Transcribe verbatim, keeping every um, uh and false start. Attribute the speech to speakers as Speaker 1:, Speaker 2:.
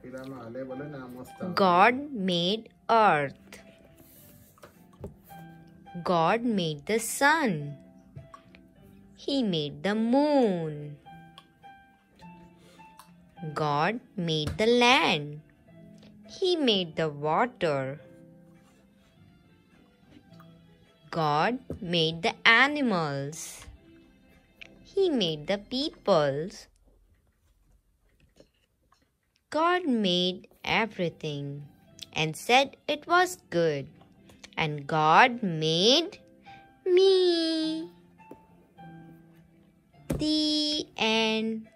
Speaker 1: God made earth. God made the sun. He made the moon. God made the land. He made the water. God made the animals. He made the peoples. God made everything and said it was good. And God made me. The end.